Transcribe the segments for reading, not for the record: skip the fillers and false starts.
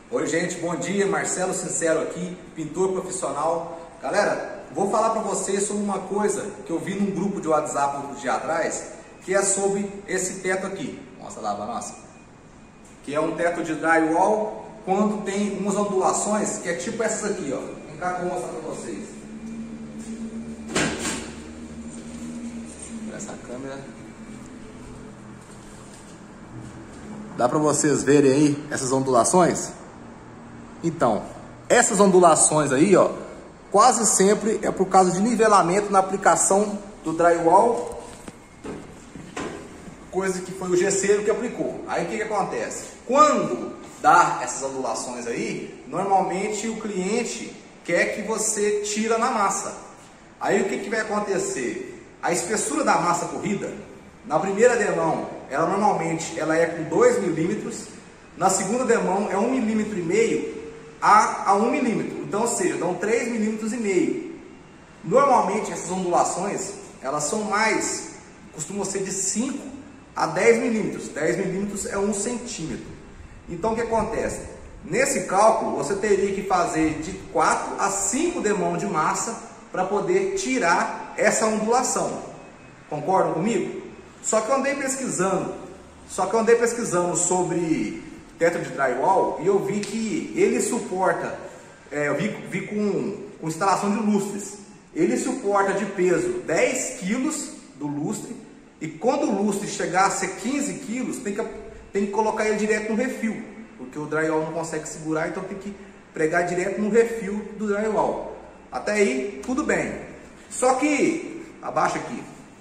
Oi gente, bom dia, Marcelo Sincero aqui, pintor profissional. Galera, vou falar para vocês sobre uma coisa que eu vi num grupo de WhatsApp outro dia atrás, que é sobre esse teto aqui. Mostra lá para nós. Que é um teto de drywall quando tem umas ondulações, que é tipo essas aqui, ó. Vem cá que eu vou mostrar para vocês. Essa câmera. Dá para vocês verem aí essas ondulações? Então, essas ondulações aí, ó, quase sempre é por causa de nivelamento na aplicação do drywall, coisa que foi o gesseiro que aplicou. Aí o que acontece? Quando dá essas ondulações aí, normalmente o cliente quer que você tira na massa. Aí o que vai acontecer? A espessura da massa corrida, na primeira demão, ela normalmente é com 2 milímetros, na segunda demão é 1,5 milímetro a 1 milímetro, então, ou seja, dão 3,5 milímetros. Normalmente essas ondulações, elas são mais, costumam ser de 5 a 10 milímetros, 10 milímetros é 1 centímetro. Então o que acontece? Nesse cálculo você teria que fazer de 4 a 5 demão de massa para poder tirar essa ondulação. Concordam comigo? Só que eu andei pesquisando sobre teto de drywall e eu vi que ele suporta, eu vi com instalação de lustres, ele suporta de peso 10 quilos do lustre, e quando o lustre chegar a ser 15 quilos, tem que colocar ele direto no refil, porque o drywall não consegue segurar, então tem que pregar direto no refil do drywall. Até aí, tudo bem. Só que, abaixa aqui,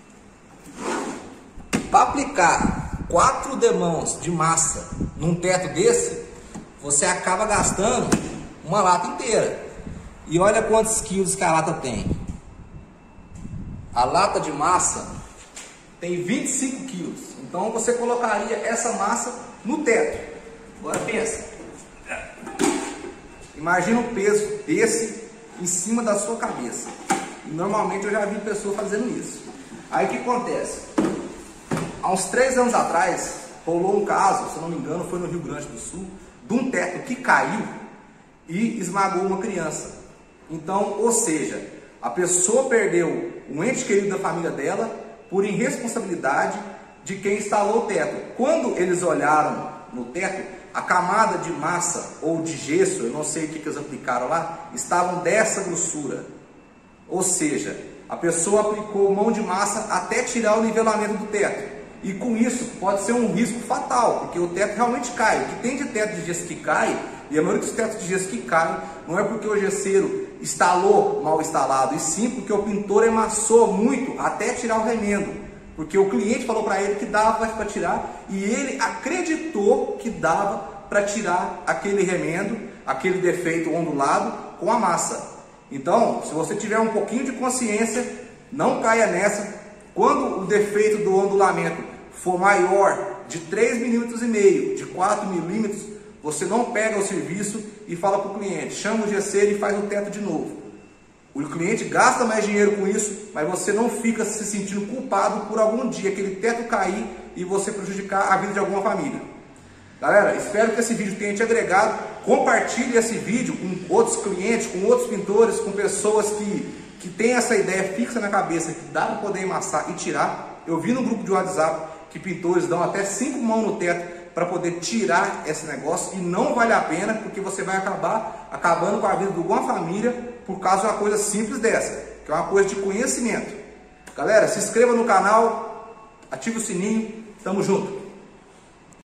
para aplicar 4 demãos de massa num teto desse, você acaba gastando uma lata inteira. E olha quantos quilos que a lata tem. A lata de massa tem 25 quilos. Então você colocaria essa massa no teto. Agora pensa. Imagina o peso desse em cima da sua cabeça. E normalmente eu já vi pessoas fazendo isso. Aí o que acontece? Há uns 3 anos atrás, rolou um caso, se eu não me engano, foi no Rio Grande do Sul, de um teto que caiu e esmagou uma criança. Então, ou seja, a pessoa perdeu um ente querido da família dela por irresponsabilidade de quem instalou o teto. Quando eles olharam no teto, a camada de massa ou de gesso, eu não sei o que eles aplicaram lá, estavam dessa grossura. Ou seja, a pessoa aplicou mão de massa até tirar o nivelamento do teto. E com isso pode ser um risco fatal, porque o teto realmente cai. O que tem de teto de gesso que cai, e a maioria dos tetos de gesso que caem, não é porque o gesseiro instalou mal instalado, e sim porque o pintor emassou muito até tirar o remendo. Porque o cliente falou para ele que dava para tirar, e ele acreditou que dava para tirar aquele remendo, aquele defeito ondulado com a massa. Então, se você tiver um pouquinho de consciência, não caia nessa. Quando o defeito do ondulamento for maior de 3,5 milímetros, de 4 milímetros, você não pega o serviço e fala para o cliente, chama o gesseiro e faz o teto de novo. O cliente gasta mais dinheiro com isso, mas você não fica se sentindo culpado por algum dia aquele teto cair e você prejudicar a vida de alguma família. Galera, espero que esse vídeo tenha te agregado. Compartilhe esse vídeo com outros clientes, com outros pintores, com pessoas que tem essa ideia fixa na cabeça, que dá para poder emassar e tirar. Eu vi no grupo de WhatsApp que pintores dão até 5 mãos no teto para poder tirar esse negócio, e não vale a pena, porque você vai acabar acabando com a vida de alguma família por causa de uma coisa simples dessa, que é uma coisa de conhecimento. Galera, se inscreva no canal, ative o sininho, tamo junto!